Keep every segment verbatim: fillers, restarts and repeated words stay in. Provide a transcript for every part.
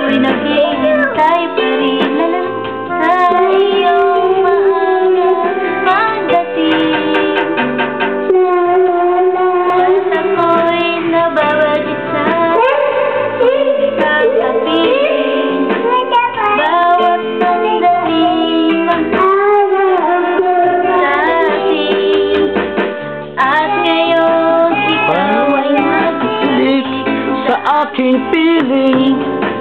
ako'y naghihintay pa rin sa iyong maagang pagdating. At ako'y nababagit sa kakapiling. Bawat sandali ng araw sa atin. At ngayon ikaw ay nagbalik sa aking piling.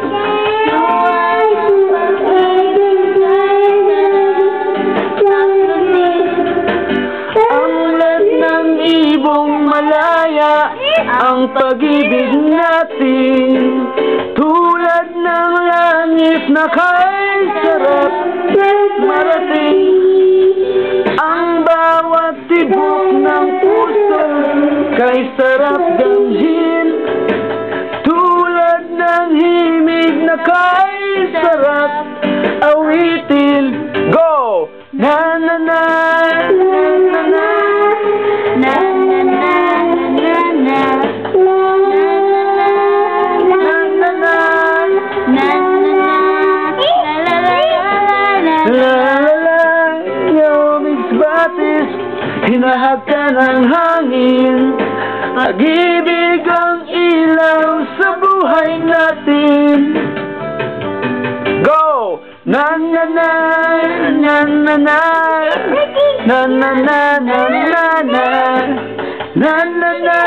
Ang ulat ng ibong malaya, ang pag-ibig natin, tulad ng langit na kay sarap marating. Ang bawat tibok ng puso kay sarap damhin, tulad ng himig na kay sarap awitin. Go! Na na na na na na na na na na na na na na la la yung isbatis, hinahagka ng hangin. Pag-ibig ang ilaw sa buhay natin. Go! Na na na na na na na na na na na na na na na na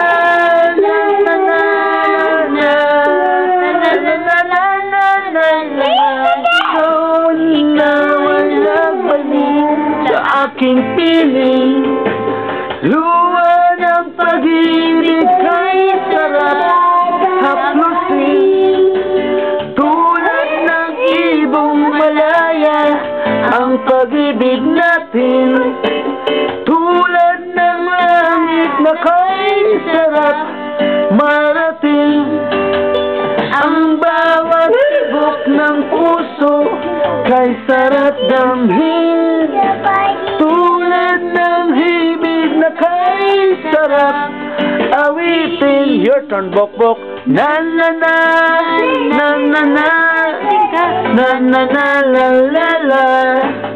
aking piling. Luwa ng pag-ibig kay sarap haplusin, tulad ng ibong malaya ang pag-ibig natin, tulad ng langit na kay sarap marating. Ang bawat tibok ng puso kay sarap damhin, tulad ng himig na kay sarap awitin. Your turn, Bok-Bok. Na na na na na na na na na la la la.